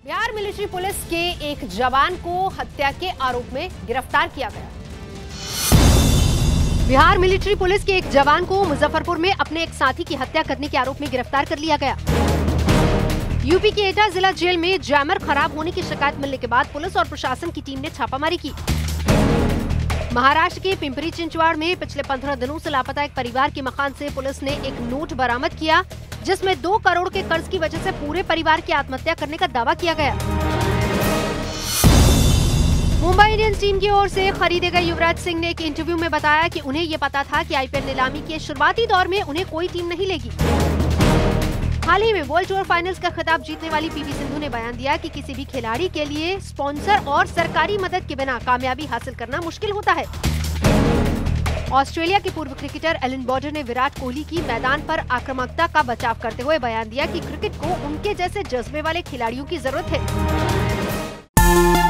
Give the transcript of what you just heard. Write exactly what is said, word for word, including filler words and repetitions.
Bihar military police के एक जवान को हत्या के आरोप में गिरफ्तार किया गया। बिहार मिलिट्री पुलिस के एक जवान को मुजफ्फरपुर में अपने एक साथी की हत्या करने के आरोप में गिरफ्तार कर लिया गया। यूपी के एटा जिला जेल में जैमर खराब होने की शिकायत मिलने के बाद पुलिस और प्रशासन की टीम ने छापामारी की। महाराष्ट्र के पिंपरी चिंचवाड़ में पिछले पंद्रह दिनों से लापता एक परिवार के मकान से पुलिस ने एक नोट बरामद किया, जिसमें दो करोड़ के कर्ज की वजह से पूरे परिवार की आत्महत्या करने का दावा किया गया। मुंबई इंडियंस टीम की ओर से खरीदे गए युवराज सिंह ने एक इंटरव्यू में बताया कि उन्हें ये पता था कि आईपीएल नीलामी के शुरुआती दौर में उन्हें कोई टीम नहीं लेगी। हाल ही में वर्ल्ड टूर फाइनल्स का खिताब जीतने वाली पीवी सिंधु ने बयान दिया कि किसी भी खिलाड़ी के लिए स्पॉन्सर और सरकारी मदद के बिना कामयाबी हासिल करना मुश्किल होता है। ऑस्ट्रेलिया के पूर्व क्रिकेटर एलन बॉर्डर ने विराट कोहली की मैदान पर आक्रामकता का बचाव करते हुए बयान दिया कि क्रिकेट को उनके जैसे जज्बे वाले खिलाड़ियों की जरूरत है।